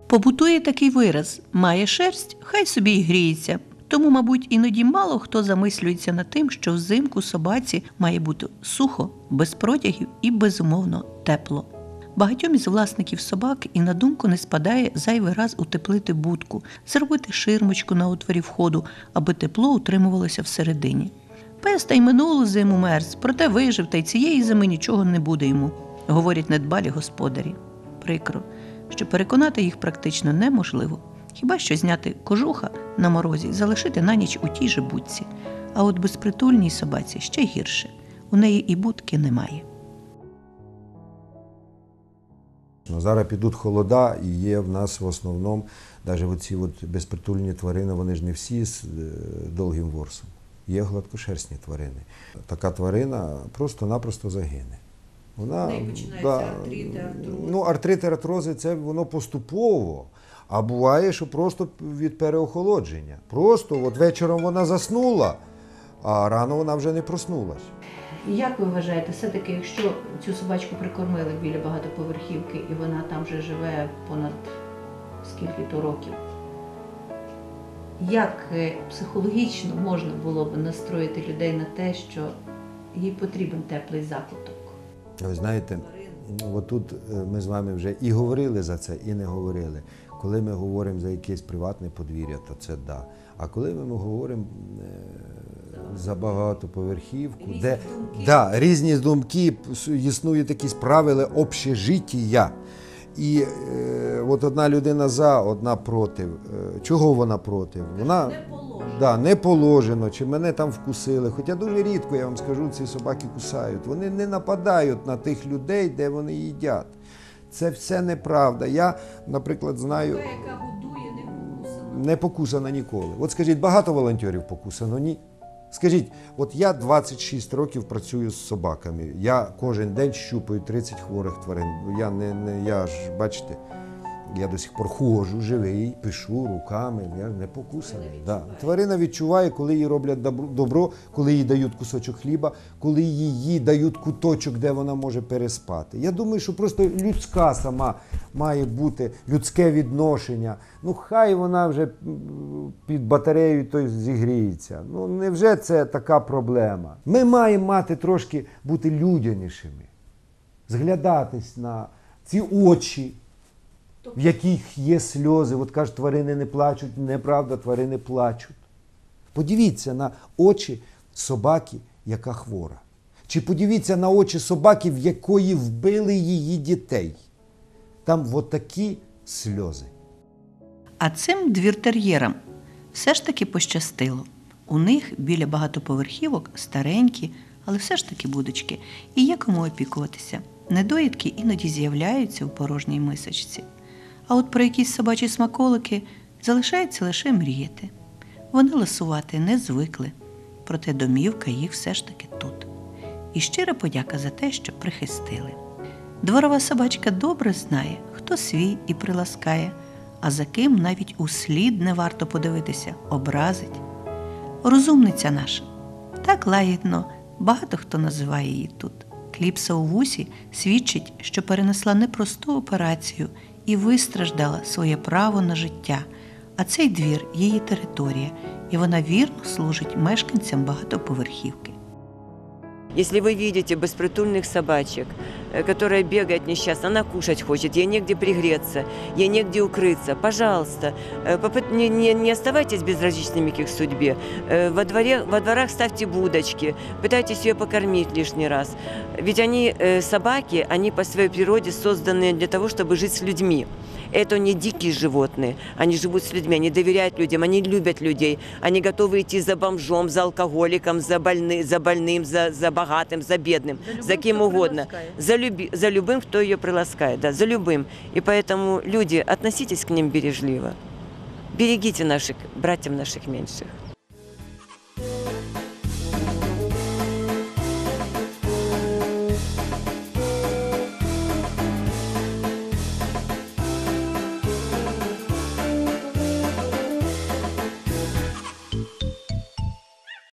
Побутує такий вираз «має шерсть, хай собі й гріється». Тому, мабуть, іноді мало хто замислюється над тим, що взимку собаці має бути сухо, без протягів і, безумовно, тепло. Багатьом із власників собак і на думку не спадає зайвий раз утеплити будку, зробити ширмочку на отворі входу, аби тепло утримувалося всередині. Пес та й минулу зиму мерз, проте вижив, та й цієї зими нічого не буде йому, говорять недбалі господарі. Прикро, що переконати їх практично неможливо. Хіба що зняти кожуха на морозі і залишити на ніч у тій же будці. А от безпритульній собаці ще гірше. У неї і будки немає. Зараз підуть холода і є в нас в основному, навіть оці безпритульні тварини, вони ж не всі з довгим ворсом. Є гладкошерстні тварини. Така тварина просто-напросто загине. Вона, починається артрит, артроз. Артрит, артрози – це воно поступово. А буває, що просто від переохолодження. Просто от вечором вона заснула, а рано вона вже не проснулась. Як ви вважаєте, все-таки, якщо цю собачку прикормили біля багатоповерхівки і вона там вже живе понад скільки-то років, як психологічно можна було б настроїти людей на те, що їй потрібен теплий закуток? Ви знаєте, отут ми з вами вже і говорили за це, і не говорили. Коли ми говоримо за якесь приватне подвір'я, то це да. А коли ми говоримо за багатоповерхівку, де різні думки, існують якісь правила общежиття. І от одна людина за, одна проти. Чого вона проти? Вона не положено, чи мене там вкусили. Хоча дуже рідко, я вам скажу, ці собаки кусають. Вони не нападають на тих людей, де вони їдять. Це все неправда. Я, наприклад, знаю... Та, яка годує, не покусана. Не покусана ніколи. От скажіть, багато волонтерів покусано? Ні. Скажіть, от я 26 років працюю з собаками. Я кожен день щупаю 30 хворих тварин. Я ж, бачите, я до сих пор ходжу, живий, пишу руками, я не покусаний. Да. Тварина відчуває, коли їй роблять добро, коли їй дають кусочок хліба, коли їй дають куточок, де вона може переспати. Я думаю, що просто людська сама має бути, людське відношення. Хай вона вже під батареєю зігріється. Невже це така проблема? Ми маємо мати трошки бути людянішими, зглядатись на ці очі, в яких є сльози. От кажуть, тварини не плачуть. Неправда, тварини плачуть. Подивіться на очі собаки, яка хвора. Чи подивіться на очі собаки, в якої вбили її дітей. Там от такі сльози. А цим двіртер'єрам все ж таки пощастило. У них біля багатоповерхівок старенькі, але все ж таки будочки. І є кому опікуватися. Недоїдки іноді з'являються у порожній мисочці. А от про якісь собачі смаколики залишається лише мріяти. Вони ласувати не звикли, проте домівка їх все ж таки тут. І щира подяка за те, що прихистили. Дворова собачка добре знає, хто свій і приласкає, а за ким навіть услід не варто подивитися, образить. Розумниця наша. Так лагідно багато хто називає її тут. Кліпса у вусі свідчить, що перенесла непросту операцію і вистраждала своє право на життя. А цей двір – її територія, і вона вірно служить мешканцям багатоповерхівки. Если вы видите беспритульных собачек, которая бегает несчастно, она кушать хочет, ей негде пригреться, ей негде укрыться, пожалуйста, не оставайтесь безразличными к их судьбе. Во дворах ставьте будочки, пытайтесь ее покормить лишний раз. Ведь собаки, они по своей природе созданы для того, чтобы жить с людьми. Это не дикие животные, они живут с людьми, они доверяют людям, они любят людей, они готовы идти за бомжом, за алкоголиком, за больным, за богатым, за бедным, за кем угодно. За любым, кто ее приласкает, да, за любым. И поэтому, люди, относитесь к ним бережливо. Берегите братьев наших меньших.